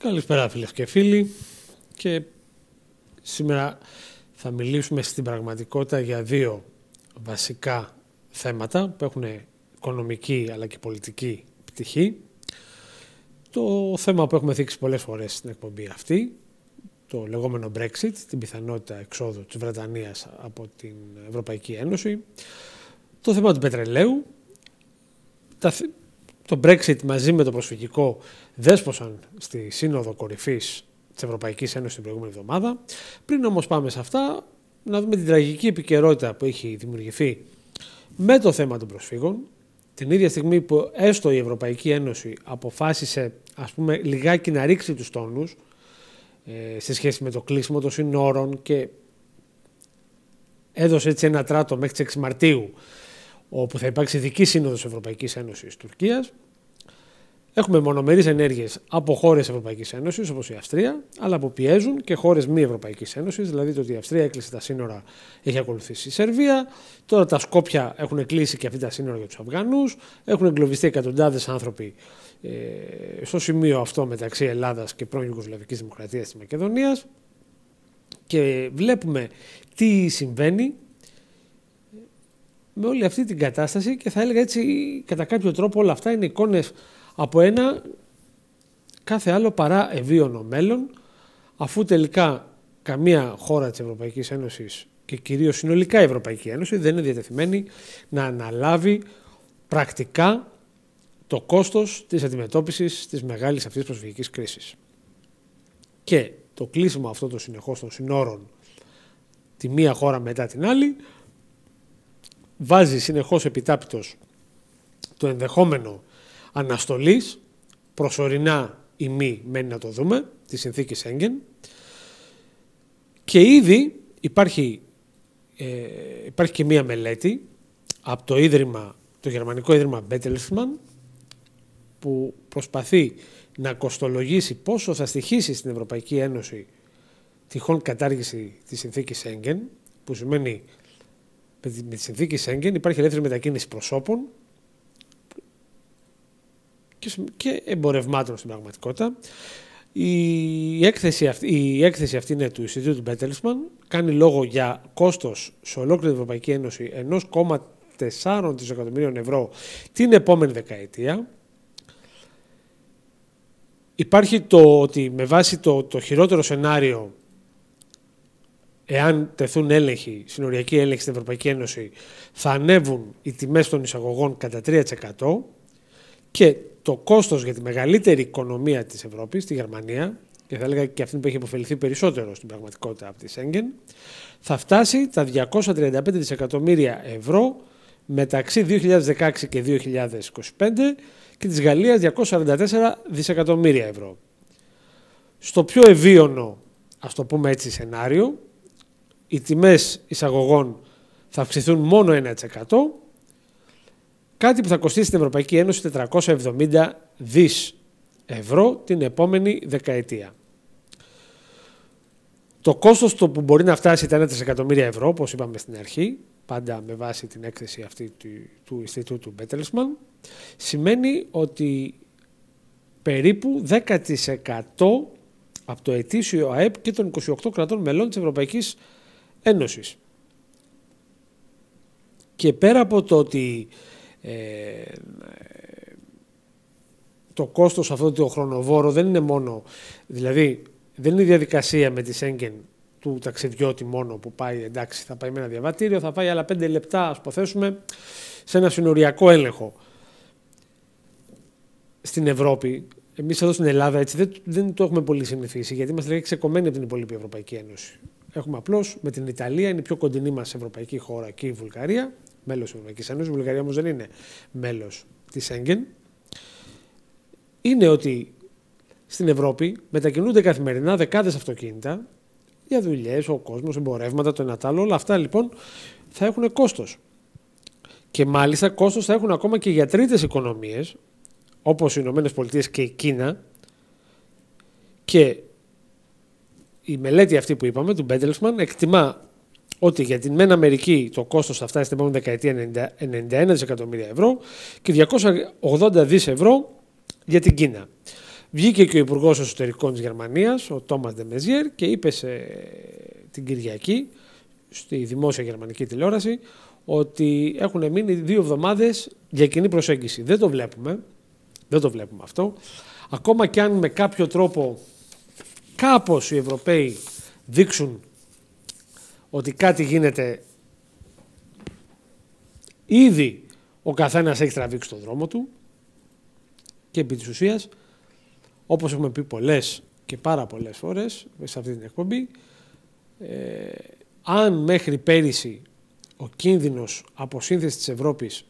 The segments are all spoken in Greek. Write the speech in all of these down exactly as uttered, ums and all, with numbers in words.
Καλησπέρα φίλες και φίλοι, και σήμερα θα μιλήσουμε στην πραγματικότητα για δύο βασικά θέματα που έχουν οικονομική αλλά και πολιτική πτυχή. Το θέμα που έχουμε θίξει πολλές φορές στην εκπομπή αυτή, το λεγόμενο Brexit, την πιθανότητα εξόδου της Βρετανίας από την Ευρωπαϊκή Ένωση, το θέμα του πετρελαίου. Το Brexit μαζί με το προσφυγικό δέσποσαν στη Σύνοδο Κορυφής της Ευρωπαϊκής Ένωσης την προηγούμενη εβδομάδα. Πριν όμως πάμε σε αυτά, να δούμε την τραγική επικαιρότητα που έχει δημιουργηθεί με το θέμα των προσφύγων. Την ίδια στιγμή που έστω η Ευρωπαϊκή Ένωση αποφάσισε, ας πούμε, λιγάκι να ρίξει τους τόνους ε, σε σχέση με το κλείσιμο των συνόρων και έδωσε έτσι ένα τράτο μέχρι τις έξι Μαρτίου, όπου θα υπάρξει ειδική σύνοδος Ευρωπαϊκής Ένωσης Τουρκίας. Έχουμε μονομερείς ενέργειες από χώρες Ευρωπαϊκής Ένωσης, όπως η Αυστρία, αλλά που πιέζουν και χώρες μη Ευρωπαϊκής Ένωσης, δηλαδή το ότι η Αυστρία έκλεισε τα σύνορα έχει ακολουθήσει η Σερβία. Τώρα τα Σκόπια έχουν κλείσει και αυτή τα σύνορα για τους Αφγανούς. Έχουν εγκλωβιστεί εκατοντάδες άνθρωποι ε, στο σημείο αυτό μεταξύ Ελλάδας και πρώην Ιουγκοσλαβικής Δημοκρατίας της Μακεδονίας. Και βλέπουμε τι συμβαίνει με όλη αυτή την κατάσταση, και θα έλεγα έτσι κατά κάποιο τρόπο όλα αυτά είναι εικόνες από ένα κάθε άλλο παρά ευίωνο μέλλον, αφού τελικά καμία χώρα της Ευρωπαϊκής Ένωσης και κυρίως συνολικά η Ευρωπαϊκή Ένωση δεν είναι διατεθειμένη να αναλάβει πρακτικά το κόστος της αντιμετώπισης της μεγάλης αυτής προσφυγικής κρίσης. Και το κλείσιμο αυτό το συνεχώς των συνόρων τη μία χώρα μετά την άλλη βάζει συνεχώς επιτάπητος το ενδεχόμενο αναστολής, προσωρινά ή μη, μένει να το δούμε, τη συνθήκη Σέγγεν, και ήδη υπάρχει, ε, υπάρχει και μία μελέτη από το, ίδρυμα, το γερμανικό ίδρυμα Bertelsmann, που προσπαθεί να κοστολογήσει πόσο θα στοιχήσει στην Ευρωπαϊκή Ένωση τυχόν κατάργηση της συνθήκης Σέγγεν, που σημαίνει με τη συνθήκη Σέγγεν υπάρχει ελεύθερη μετακίνηση προσώπων και εμπορευμάτων στην πραγματικότητα. Η έκθεση αυτή, η έκθεση αυτή είναι του Ινστιτούτου Bertelsmann, κάνει λόγο για κόστος σε ολόκληρη την Ευρωπαϊκή Ένωση ένα κόμμα τέσσερα δισεκατομμυρίων ευρώ την επόμενη δεκαετία. Υπάρχει το ότι με βάση το, το χειρότερο σενάριο, εάν τεθούν έλεγχοι, συνοριακοί έλεγχοι στην Ευρωπαϊκή Ένωση, θα ανέβουν οι τιμές των εισαγωγών κατά τρία τοις εκατό και το κόστος για τη μεγαλύτερη οικονομία της Ευρώπης, τη Γερμανία, και θα έλεγα και αυτή που έχει υποφεληθεί περισσότερο στην πραγματικότητα από τη Σέγγεν, θα φτάσει τα διακόσια τριάντα πέντε δισεκατομμύρια ευρώ μεταξύ δύο χιλιάδες δεκαέξι και δύο χιλιάδες είκοσι πέντε και της Γαλλίας διακόσια σαράντα τέσσερα δισεκατομμύρια ευρώ. Στο πιο ευίωνο, ας το πούμε έτσι, σενάριο, οι τιμές εισαγωγών θα αυξηθούν μόνο ένα τοις εκατό, κάτι που θα κοστίσει στην Ευρωπαϊκή Ένωση τετρακόσια εβδομήντα δισεκατομμύρια ευρώ την επόμενη δεκαετία. Το κόστος το που μπορεί να φτάσει τα ένα τρισεκατομμύρια ευρώ, όπως είπαμε στην αρχή, πάντα με βάση την έκθεση αυτή του, του Ινστιτούτου Bertelsmann, σημαίνει ότι περίπου δέκα τοις εκατό από το ετήσιο ΑΕΠ και των είκοσι οκτώ κρατών μελών της Ευρωπαϊκής Ένωσης. Και πέρα από το ότι ε, το κόστος αυτό το χρονοβόρο δεν είναι μόνο, δηλαδή δεν είναι η διαδικασία με τη Σέγγεν του ταξιδιώτη μόνο που πάει, εντάξει, θα πάει με ένα διαβατήριο, θα πάει άλλα πέντε λεπτά, ας υποθέσουμε, σε ένα συνοριακό έλεγχο. Στην Ευρώπη, εμείς εδώ στην Ελλάδα έτσι δεν, δεν το έχουμε πολύ συνηθίσει, γιατί είμαστε λίγο ξεκομμένοι από την υπόλοιπη Ευρωπαϊκή Ένωση. Έχουμε απλώς με την Ιταλία, είναι η πιο κοντινή μας ευρωπαϊκή χώρα, και η Βουλγαρία, μέλος της Ευρωπαϊκής Ένωσης. Η Βουλγαρία όμως δεν είναι μέλος της Σέγγεν. Είναι ότι στην Ευρώπη μετακινούνται καθημερινά δεκάδες αυτοκίνητα για δουλειές, ο κόσμος, εμπορεύματα, το ένα τ' άλλο. Όλα αυτά λοιπόν θα έχουν κόστος. Και μάλιστα κόστος θα έχουν ακόμα και για τρίτες οικονομίες, όπως οι Ηνωμένες Πολιτείες και η Κίνα. Και η μελέτη αυτή που είπαμε, του Bertelsmann, εκτιμά ότι για την μεν Αμερική το κόστος θα φτάσει στην επόμενη δεκαετία ενενήντα ένα δισεκατομμύρια ευρώ και διακόσια ογδόντα δισεκατομμύρια ευρώ για την Κίνα. Βγήκε και ο Υπουργός Εσωτερικών της Γερμανίας, ο Τόμας ντε Μέζιερ, και είπε σε, την Κυριακή στη δημόσια γερμανική τηλεόραση ότι έχουν μείνει δύο εβδομάδες για κοινή προσέγγιση. Δεν το βλέπουμε, δεν το βλέπουμε αυτό. Ακόμα και αν με κάποιο τρόπο κάπως οι Ευρωπαίοι δείξουν ότι κάτι γίνεται, ήδη ο καθένας έχει τραβήξει τον δρόμο του και επί της ουσίας, όπως έχουμε πει πολλές και πάρα πολλές φορές σε αυτή την εκπομπή, ε, αν μέχρι πέρυσι ο κίνδυνος αποσύνθεσης της Ευρώπης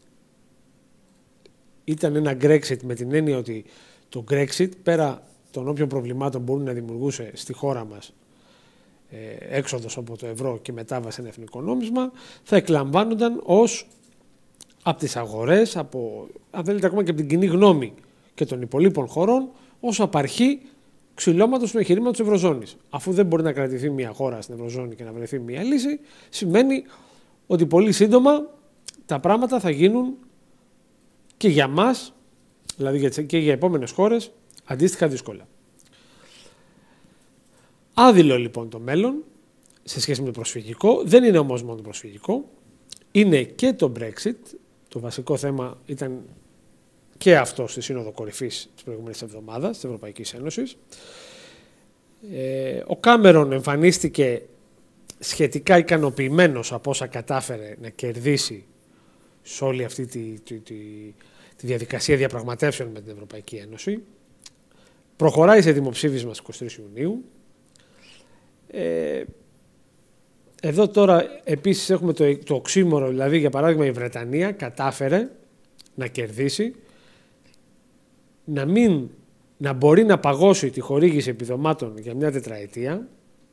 ήταν ένα Brexit με την έννοια ότι το Brexit, πέρα των όποιων προβλημάτων μπορεί να δημιουργούσε στη χώρα μας, ε, έξοδος από το ευρώ και μετάβαση σε ένα εθνικό νόμισμα, θα εκλαμβάνονταν ως από τις αγορές, από, αν θέλετε ακόμα και από την κοινή γνώμη και των υπολείπων χωρών, ως απαρχή ξυλώματος του εγχειρήματος της Ευρωζώνης. Αφού δεν μπορεί να κρατηθεί μια χώρα στην Ευρωζώνη και να βρεθεί μια λύση, σημαίνει ότι πολύ σύντομα τα πράγματα θα γίνουν και για μας, δηλαδή και για επόμενες χώρες, αντίστοιχα δύσκολα. Άδειλο λοιπόν το μέλλον σε σχέση με το προσφυγικό. Δεν είναι όμως μόνο το προσφυγικό, είναι και το Brexit. Το βασικό θέμα ήταν και αυτό στη Σύνοδο Κορυφής της προηγούμενης εβδομάδας της Ευρωπαϊκής Ένωσης. Ε, ο Κάμερον εμφανίστηκε σχετικά ικανοποιημένος από όσα κατάφερε να κερδίσει σε όλη αυτή τη, τη, τη, τη διαδικασία διαπραγματεύσεων με την Ευρωπαϊκή Ένωση. Προχωράει σε δημοψήφισμα στις είκοσι τρεις Ιουνίου. Ε, εδώ τώρα επίσης έχουμε το, το οξύμορο, δηλαδή για παράδειγμα η Βρετανία κατάφερε να κερδίσει, να, μην, να μπορεί να παγώσει τη χορήγηση επιδομάτων για μια τετραετία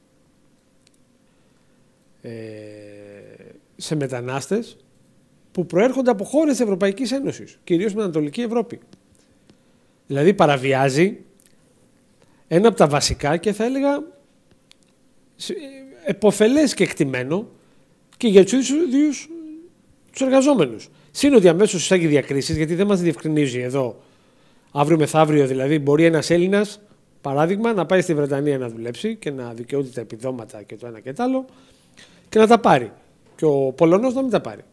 ε, σε μετανάστες που προέρχονται από χώρες της Ευρωπαϊκής Ένωσης, κυρίως με Ανατολική Ευρώπη. Δηλαδή παραβιάζει ένα από τα βασικά και θα έλεγα εποφελές και εκτιμένο και για τους ίδιους τους εργαζόμενους. Συν ότι αμέσως εισάγει διακρίσεις, γιατί δεν μας διευκρινίζει εδώ αύριο μεθαύριο, δηλαδή μπορεί ένας Έλληνας, παράδειγμα, να πάει στη Βρετανία να δουλέψει και να δικαιούται τα επιδόματα και το ένα και το άλλο και να τα πάρει. Και ο Πολωνός να μην τα πάρει.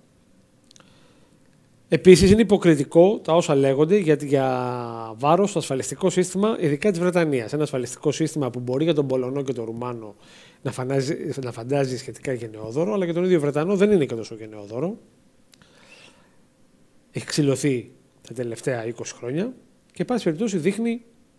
Επίσης είναι υποκριτικό τα όσα λέγονται για, για βάρος στο ασφαλιστικό σύστημα, ειδικά της Βρετανίας. Ένα ασφαλιστικό σύστημα που μπορεί για τον Πολωνό και τον Ρουμάνο να, φανάζει, να φαντάζει σχετικά γενναιόδωρο, αλλά για τον ίδιο Βρετανό δεν είναι και τόσο γενναιόδωρο. Έχει ξυλωθεί τα τελευταία είκοσι χρόνια και πάση περιπτώσει δείχνει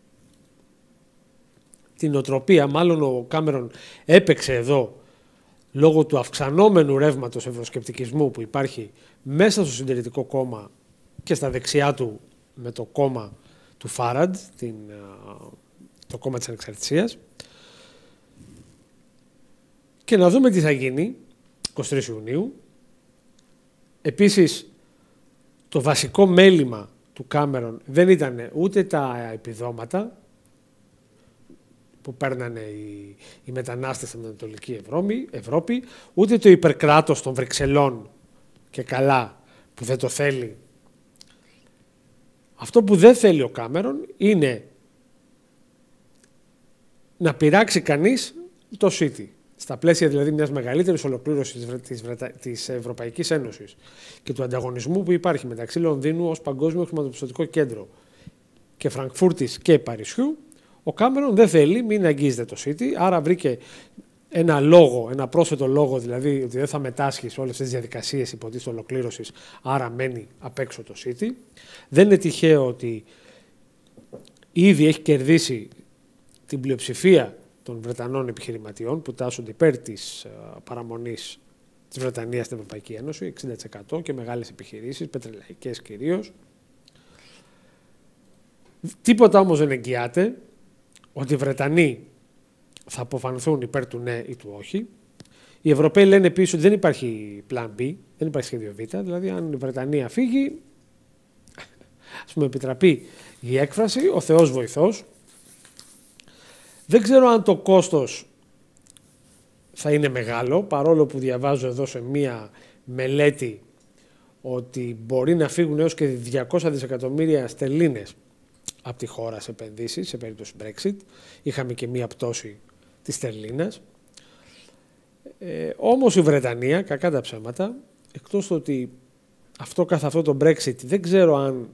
την νοοτροπία. Μάλλον ο Κάμερον έπαιξε εδώ λόγω του αυξανόμενου ρεύματος ευρωσκεπτικισμού που υπάρχει μέσα στο Συντηρητικό Κόμμα και στα δεξιά του με το κόμμα του Φάραντ, την, το κόμμα της Ανεξαρτησίας. Και να δούμε τι θα γίνει είκοσι τρεις Ιουνίου. Επίσης, το βασικό μέλημα του Κάμερον δεν ήταν ούτε τα επιδόματα που παίρνανε οι, οι μετανάστες στην Ανατολική Ευρώπη, Ευρώπη, ούτε το υπερκράτος των Βρυξελών και καλά που δεν το θέλει. Αυτό που δεν θέλει ο Κάμερον είναι να πειράξει κανείς το City. Στα πλαίσια δηλαδή μιας μεγαλύτερης ολοκλήρωσης της, Βρετα... της Ευρωπαϊκής Ένωσης και του ανταγωνισμού που υπάρχει μεταξύ Λονδίνου ως παγκόσμιο χρηματοπιστωτικό κέντρο και Φραγκφούρτης και Παρισιού, ο Κάμερον δεν θέλει, μην αγγίζεται το City, άρα βρήκε ένα λόγο, ένα πρόσθετο λόγο, δηλαδή ότι δεν θα μετάσχει σε όλες αυτές τις διαδικασίες υποτίθεται ολοκλήρωσης, άρα μένει απ' έξω το City. Δεν είναι τυχαίο ότι ήδη έχει κερδίσει την πλειοψηφία των Βρετανών επιχειρηματιών που τάσσονται υπέρ της παραμονής της Βρετανίας στην Ευρωπαϊκή Ένωση, εξήντα τοις εκατό, και μεγάλες επιχειρήσεις, πετρελαϊκές κυρίως. Τίποτα όμως δεν εγγυάται ότι οι Βρετανοί θα αποφανθούν υπέρ του ναι ή του όχι. Οι Ευρωπαίοι λένε επίσης ότι δεν υπάρχει plan B, δεν υπάρχει σχέδιο Β, δηλαδή αν η Βρετανία φύγει, ας πούμε επιτραπεί η έκφραση, ο Θεός βοηθός. Δεν ξέρω αν το κόστος θα είναι μεγάλο, παρόλο που διαβάζω εδώ σε μία μελέτη ότι μπορεί να φύγουν έως και διακόσια δισεκατομμύρια στελίνες από τη χώρα σε επενδύσεις σε περίπτωση Brexit. Είχαμε και μία πτώση της στερλίνας. Ε, όμως η Βρετανία, κακά τα ψέματα, εκτός το ότι αυτό καθ' αυτό το Brexit δεν ξέρω αν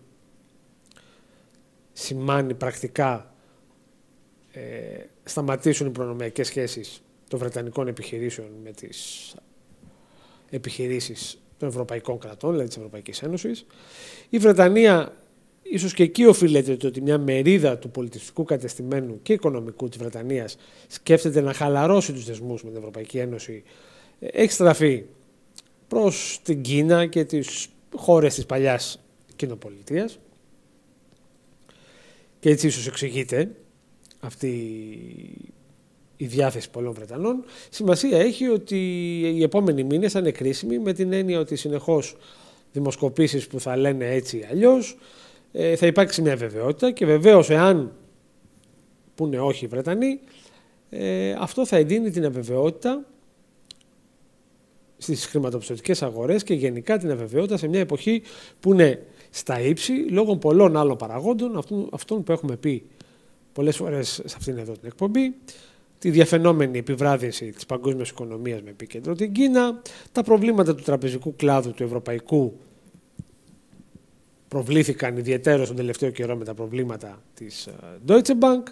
σημάνει πρακτικά ε, σταματήσουν οι προνομιακές σχέσεις των βρετανικών επιχειρήσεων με τις επιχειρήσεις των ευρωπαϊκών κρατών, δηλαδή της Ευρωπαϊκής Ένωσης. Η Βρετανία, ίσως και εκεί οφείλεται το ότι μια μερίδα του πολιτιστικού κατεστημένου και οικονομικού της Βρετανίας σκέφτεται να χαλαρώσει τους δεσμούς με την Ευρωπαϊκή Ένωση, έχει στραφεί προς την Κίνα και τις χώρες της παλιάς κοινοπολιτείας. Και έτσι ίσως εξηγείται αυτή η διάθεση πολλών Βρετανών. Σημασία έχει ότι οι επόμενοι μήνες θα είναι κρίσιμοι, με την έννοια ότι συνεχώς δημοσκοπήσεις που θα λένε έτσι ή αλλιώς, ε, θα υπάρξει μια βεβαιότητα και βεβαίως εάν πούνε όχι οι Βρετανοί, ε, αυτό θα εντείνει την αβεβαιότητα στις χρηματοπιστωτικές αγορές και γενικά την αβεβαιότητα σε μια εποχή που είναι στα ύψη λόγω πολλών άλλων παραγόντων, αυτών που έχουμε πει πολλές φορές σε αυτήν εδώ την εκπομπή, τη διαφαινόμενη επιβράδυνση της παγκόσμιας οικονομίας με επίκεντρο την Κίνα, τα προβλήματα του τραπεζικού κλάδου του ευρωπαϊκού προβλήθηκαν ιδιαίτερα τον τελευταίο καιρό με τα προβλήματα της Deutsche Bank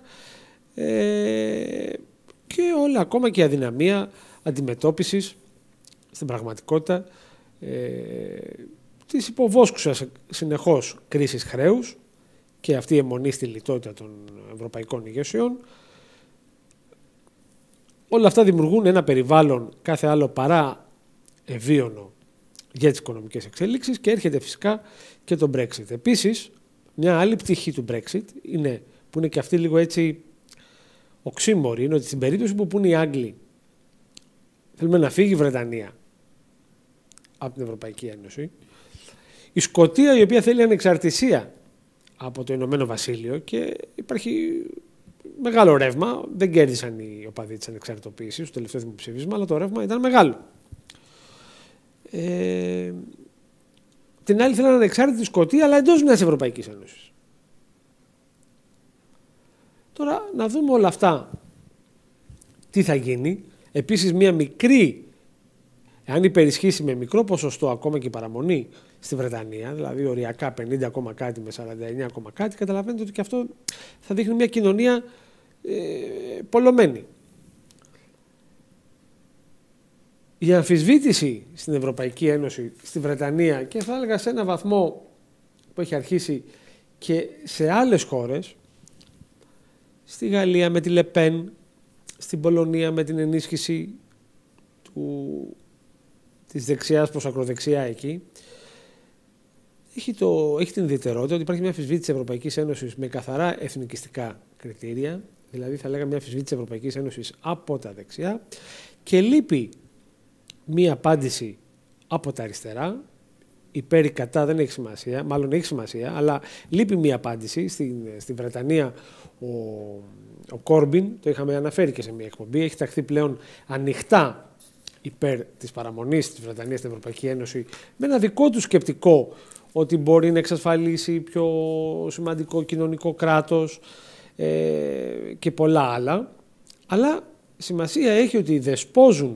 ε, και όλα ακόμα και η αδυναμία αντιμετώπισης στην πραγματικότητα ε, της υποβόσκουσας συνεχώς κρίσης χρέους και αυτή η αιμονή στη λιτότητα των ευρωπαϊκών ηγεσιών. Όλα αυτά δημιουργούν ένα περιβάλλον κάθε άλλο παρά ευίωνο για τις οικονομικές εξέλιξεις και έρχεται φυσικά και το Brexit. Επίσης, μια άλλη πτυχή του Brexit, είναι, που είναι και αυτή λίγο έτσι οξύμορη, είναι ότι στην περίπτωση που πούνε οι Άγγλοι θέλουμε να φύγει η Βρετανία από την Ευρωπαϊκή Ένωση, η Σκωτία η οποία θέλει ανεξαρτησία από το Ηνωμένο Βασίλειο και υπάρχει μεγάλο ρεύμα, δεν κέρδισαν οι οπαδοί της ανεξαρτητοποίησης στο τελευταίο δημοψήφισμα, αλλά το ρεύμα ήταν μεγάλο. Ε, την άλλη θέλανε ανεξάρτητη Σκωτία, αλλά εντός μιας Ευρωπαϊκής Ένωσης. Τώρα να δούμε όλα αυτά τι θα γίνει. Επίσης μια μικρή, εάν υπερισχύσει με μικρό ποσοστό ακόμα και η παραμονή στη Βρετανία, δηλαδή οριακά πενήντα ακόμα κάτι με σαράντα εννέα ακόμα κάτι, καταλαβαίνετε ότι και αυτό θα δείχνει μια κοινωνία ε, πολλωμένη. Η αμφισβήτηση στην Ευρωπαϊκή Ένωση, στη Βρετανία και θα έλεγα σε ένα βαθμό που έχει αρχίσει και σε άλλες χώρες, στη Γαλλία με τη Λεπέν, στην Πολωνία με την ενίσχυση του, της δεξιάς προς ακροδεξιά εκεί, έχει, το, έχει την ιδιαιτερότητα ότι υπάρχει μια αμφισβήτηση της Ευρωπαϊκής Ένωσης με καθαρά εθνικιστικά κριτήρια, δηλαδή θα λέγαμε μια αμφισβήτηση της Ευρωπαϊκής Ένωσης από τα δεξιά και λείπει μία απάντηση από τα αριστερά, υπέρ ή κατά δεν έχει σημασία, μάλλον έχει σημασία, αλλά λείπει μία απάντηση. Στην, στην Βρετανία ο, ο Κόρμπιν, το είχαμε αναφέρει και σε μία εκπομπή, έχει ταχθεί πλέον ανοιχτά υπέρ της παραμονής της Βρετανίας στην Ευρωπαϊκή Ένωση με ένα δικό του σκεπτικό ότι μπορεί να εξασφαλίσει πιο σημαντικό κοινωνικό κράτος ε, και πολλά άλλα, αλλά σημασία έχει ότι δεσπόζουν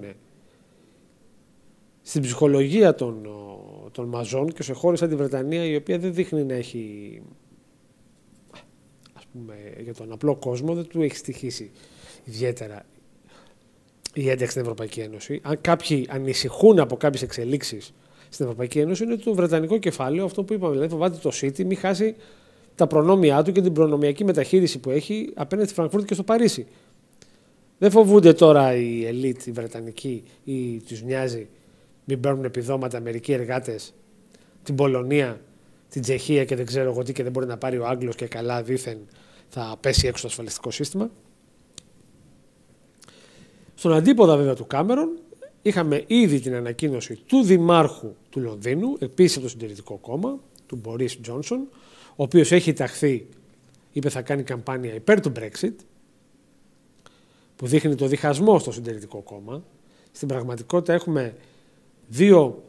στην ψυχολογία των, των μαζών και σε χώρες σαν τη Βρετανία, η οποία δεν δείχνει να έχει, ας πούμε, για τον απλό κόσμο, δεν του έχει στοιχήσει ιδιαίτερα η ένταξη στην Ευρωπαϊκή Ένωση. Αν κάποιοι ανησυχούν από κάποιες εξελίξεις στην Ευρωπαϊκή Ένωση, είναι το βρετανικό κεφάλαιο, αυτό που είπαμε, δηλαδή φοβάται το City μην χάσει τα προνόμια του και την προνομιακή μεταχείριση που έχει απέναντι στη Φραγκφούρτη και στο Παρίσι. Δεν φοβούνται τώρα οι ελίτ, οι βρετανικοί, ή τους νοιάζει μην παίρνουν επιδόματα μερικοί εργάτες την Πολωνία, την Τσεχία και δεν ξέρω εγώ τι και δεν μπορεί να πάρει ο Άγγλος και καλά δήθεν θα πέσει έξω το ασφαλιστικό σύστημα. Στον αντίποδα βέβαια του Κάμερον είχαμε ήδη την ανακοίνωση του Δημάρχου του Λονδίνου, επίσης από το Συντηρητικό Κόμμα, του Μπορίς Τζόνσον, ο οποίος έχει ταχθεί, είπε θα κάνει καμπάνια υπέρ του Brexit, που δείχνει το διχασμό στο Συντηρητικό Κόμμα. Στην πραγματικότητα έχουμε δύο,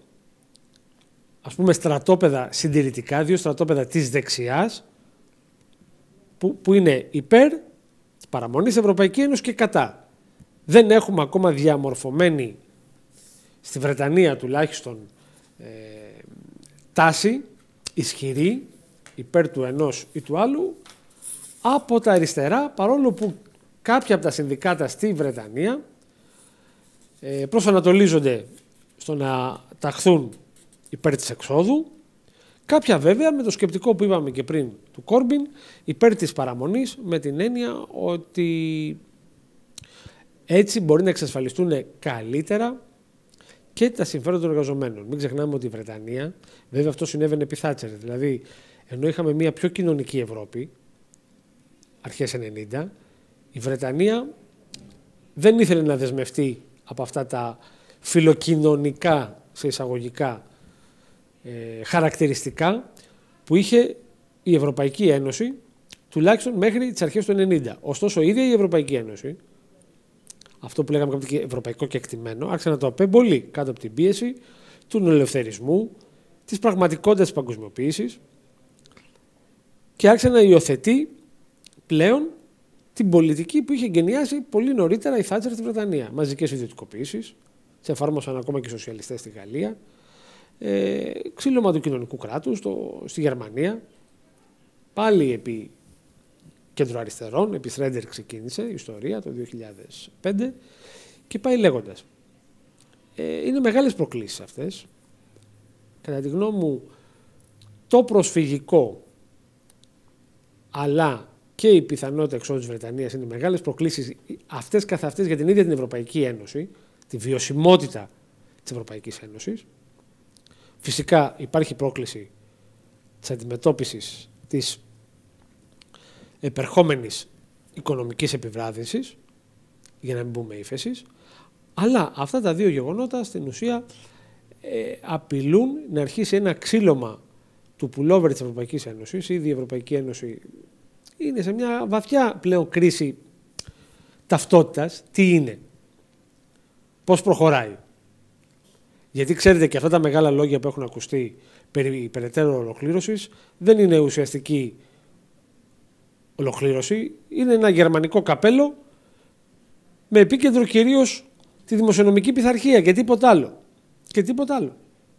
ας πούμε, στρατόπεδα συντηρητικά, δύο στρατόπεδα της δεξιάς, που, που είναι υπέρ της παραμονής στην Ευρωπαϊκή Ένωση και κατά. Δεν έχουμε ακόμα διαμορφωμένη, στη Βρετανία τουλάχιστον, ε, τάση ισχυρή υπέρ του ενός ή του άλλου από τα αριστερά, παρόλο που κάποια από τα συνδικάτα στη Βρετανία ε, προσανατολίζονται στο να ταχθούν υπέρ της εξόδου. Κάποια βέβαια με το σκεπτικό που είπαμε και πριν του Κόρμπιν υπέρ της παραμονής, με την έννοια ότι έτσι μπορεί να εξασφαλιστούν καλύτερα και τα συμφέροντα των εργαζομένων. Μην ξεχνάμε ότι η Βρετανία, βέβαια αυτό συνέβαινε επί Θάτσερ, δηλαδή ενώ είχαμε μια πιο κοινωνική Ευρώπη, αρχές ενενήντα, η Βρετανία δεν ήθελε να δεσμευτεί από αυτά τα φιλοκοινωνικά, σε εισαγωγικά, ε, χαρακτηριστικά που είχε η Ευρωπαϊκή Ένωση, τουλάχιστον μέχρι τις αρχές του ενενήντα. Ωστόσο, η ίδια η Ευρωπαϊκή Ένωση, αυτό που λέγαμε κάποτε ευρωπαϊκό κεκτημένο, άρχισε να το απεμπολεί κάτω από την πίεση του ελευθερισμού, της πραγματικότητας της παγκοσμιοποίησης και άρχισε να υιοθετεί πλέον την πολιτική που είχε εγκαινιάσει πολύ νωρίτερα η Θάτσερ στη Βρετανία. Μαζικές ιδιωτικοποιήσεις, τις εφάρμοσαν ακόμα και οι σοσιαλιστές στη Γαλλία, ε, ξύλωμα του κοινωνικού κράτους στο, στη Γερμανία, πάλι επί κεντροαριστερών, επί Σρέντερ ξεκίνησε η ιστορία το δύο χιλιάδες πέντε και πάει λέγοντας. Ε, είναι μεγάλες προκλήσεις αυτές. Κατά τη γνώμη μου, το προσφυγικό αλλά και η πιθανότητα εξόδου της Βρετανίας είναι μεγάλες προκλήσεις αυτές καθ' αυτές για την ίδια την Ευρωπαϊκή Ένωση, τη βιωσιμότητα της Ευρωπαϊκής Ένωσης. Φυσικά υπάρχει πρόκληση της αντιμετώπισης της επερχόμενης οικονομικής επιβράδυνσης, για να μην πούμε ύφεσης, αλλά αυτά τα δύο γεγονότα στην ουσία ε, απειλούν να αρχίσει ένα ξύλωμα του pullover της Ευρωπαϊκής Ένωσης. Ήδη η Ευρωπαϊκή Ένωση είναι σε μια βαθιά πλέον κρίση ταυτότητας. Τι είναι, πώς προχωράει. Γιατί ξέρετε και αυτά τα μεγάλα λόγια που έχουν ακουστεί περί περαιτέρω ολοκλήρωσης δεν είναι ουσιαστική ολοκλήρωση, είναι ένα γερμανικό καπέλο με επίκεντρο κυρίως τη δημοσιονομική πειθαρχία και τίποτα άλλο. Και τίποτα άλλο.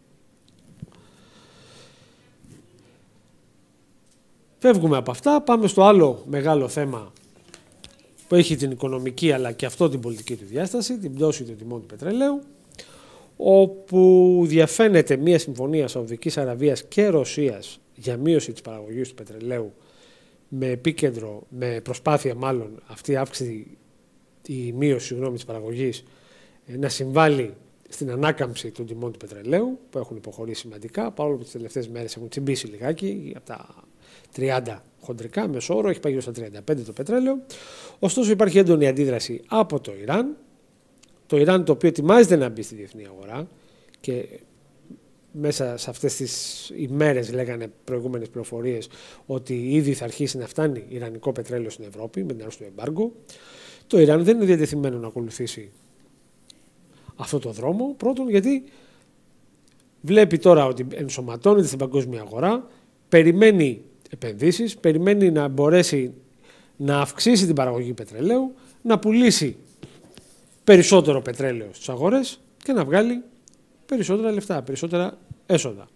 Φεύγουμε από αυτά, πάμε στο άλλο μεγάλο θέμα που έχει την οικονομική αλλά και αυτό την πολιτική του διάσταση, την πτώση των τιμών του πετρελαίου, όπου διαφαίνεται μια συμφωνία Σαουδικής Αραβίας και Ρωσίας για μείωση της παραγωγής του πετρελαίου με επίκεντρο, με προσπάθεια μάλλον αυτή η αύξηση, η μείωση συγγνώμη, της παραγωγής να συμβάλλει στην ανάκαμψη των τιμών του πετρελαίου που έχουν υποχωρήσει σημαντικά, παρόλο που τις τελευταίες μέρες έχουν τσιμπήσει λιγάκι από τα τριάντα χοντρικά μέσο όρο, έχει πάει γύρω στα τριάντα πέντε το πετρέλαιο. Ωστόσο υπάρχει έντονη αντίδραση από το Ιράν, το Ιράν το οποίο ετοιμάζεται να μπει στη διεθνή αγορά και μέσα σε αυτές τις ημέρες λέγανε προηγούμενες πληροφορίες ότι ήδη θα αρχίσει να φτάνει ιρανικό πετρέλαιο στην Ευρώπη με την άρση του εμπάργκο. Το Ιράν δεν είναι διατεθειμένο να ακολουθήσει αυτό το δρόμο. Πρώτον, γιατί βλέπει τώρα ότι ενσωματώνεται στην παγκόσμια αγορά, περιμένει επενδύσεις, περιμένει να μπορέσει να αυξήσει την παραγωγή πετρελαίου, να πουλήσει περισσότερο πετρέλαιο στις αγορές και να βγάλει περισσότερα λεφτά, περισσότερα έσοδα.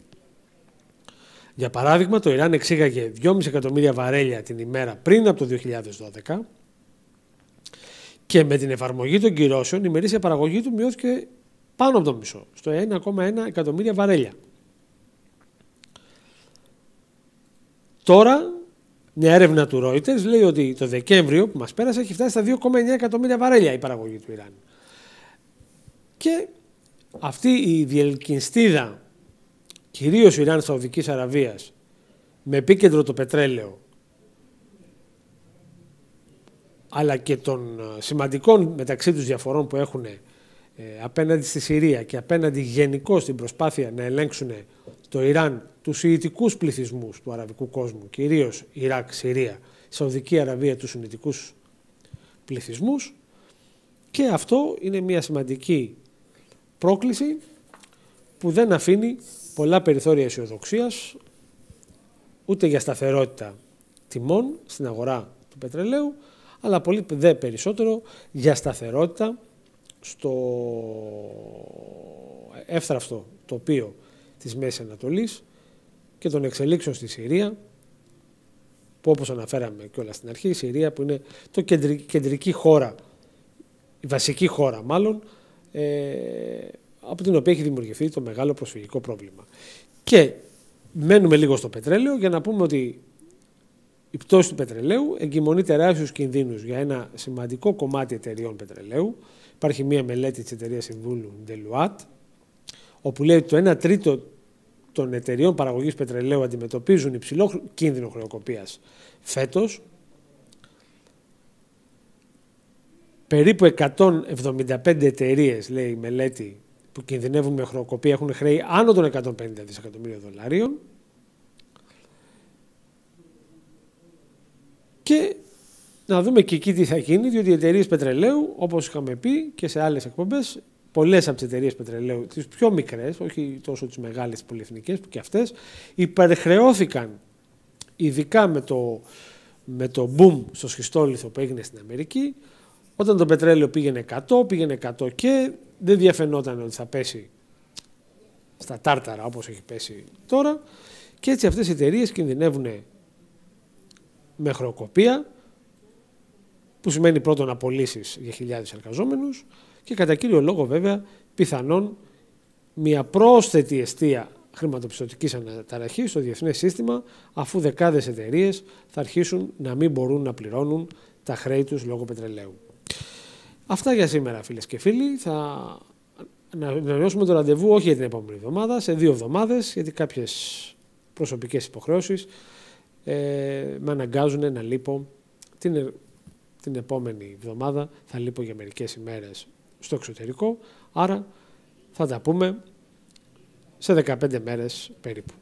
Για παράδειγμα, το Ιράν εξήγαγε δυόμισι εκατομμύρια βαρέλια την ημέρα πριν από το δύο χιλιάδες δώδεκα και με την εφαρμογή των κυρώσεων η ημερήσια παραγωγή του μειώθηκε πάνω από το μισό, στο ένα κόμμα ένα εκατομμύρια βαρέλια. Τώρα, μια έρευνα του Reuters λέει ότι το Δεκέμβριο που μας πέρασε έχει φτάσει στα δύο κόμμα εννέα εκατομμύρια βαρέλια η παραγωγή του Ιράν. Και αυτή η διελκυνστίδα, κυρίως Ιράν Σαουδικής Αραβίας, με επίκεντρο το πετρέλαιο, αλλά και των σημαντικών μεταξύ τους διαφορών που έχουν ε, απέναντι στη Συρία και απέναντι γενικώς στην προσπάθεια να ελέγξουν το Ιράν τους σιητικούς πληθυσμούς του αραβικού κόσμου, κυρίως Ιράκ, Συρία, Σαουδική Αραβία, τους σουννιτικούς πληθυσμούς, και αυτό είναι μια σημαντική πρόκληση που δεν αφήνει πολλά περιθώρια αισιοδοξίας ούτε για σταθερότητα τιμών στην αγορά του πετρελαίου, αλλά πολύ δε περισσότερο για σταθερότητα στο εύθραυστο τοπίο της Μέσης Ανατολής και των εξελίξεων στη Συρία, που όπως αναφέραμε και όλα στην αρχή, η Συρία που είναι το κεντρική, κεντρική χώρα, η βασική χώρα μάλλον, ε, από την οποία έχει δημιουργηθεί το μεγάλο προσφυγικό πρόβλημα. Και μένουμε λίγο στο πετρέλαιο για να πούμε ότι η πτώση του πετρελαίου εγκυμονεί τεράστιους κινδύνους για ένα σημαντικό κομμάτι εταιριών πετρελαίου. Υπάρχει μία μελέτη της εταιρείας συμβούλου Deloitte, όπου λέει ότι το ένα τρίτο των εταιριών παραγωγής πετρελαίου αντιμετωπίζουν υψηλό κίνδυνο χρεοκοπίας φέτος. Περίπου εκατόν εβδομήντα πέντε εταιρείες, λέει η μελέτη, που κινδυνεύουν με χρεοκοπία έχουν χρέη άνω των εκατόν πενήντα δισεκατομμύριων δολάριων. Και να δούμε και εκεί τι θα γίνει, διότι οι εταιρείες πετρελαίου, όπως είχαμε πει και σε άλλες εκπομπές, πολλές από τις εταιρείες πετρελαίου, τις πιο μικρές, όχι τόσο τις μεγάλες, τις πολυεθνικές, που και αυτές, υπερχρεώθηκαν, ειδικά με το, με το boom στο σχιστόλιθο που έγινε στην Αμερική, όταν το πετρέλαιο πήγαινε εκατό, πήγαινε εκατό και δεν διαφαινόταν ότι θα πέσει στα τάρταρα όπως έχει πέσει τώρα, και έτσι αυτές οι εταιρείες κινδυνεύουν με χρεοκοπία, που σημαίνει πρώτον απολύσεις για χιλιάδες εργαζόμενους και κατά κύριο λόγο βέβαια πιθανόν μια πρόσθετη εστία χρηματοπιστωτικής αναταραχής στο διεθνές σύστημα, αφού δεκάδες εταιρείες θα αρχίσουν να μην μπορούν να πληρώνουν τα χρέη τους λόγω πετρελαίου. Αυτά για σήμερα, φίλες και φίλοι. Θα ανανεώσουμε το ραντεβού όχι για την επόμενη εβδομάδα, σε δύο εβδομάδες, γιατί κάποιες προσωπικές υποχρεώσεις ε, με αναγκάζουν να λείπω την, την επόμενη εβδομάδα. Θα λείπω για μερικές ημέρες στο εξωτερικό, άρα θα τα πούμε σε δεκαπέντε μέρες περίπου.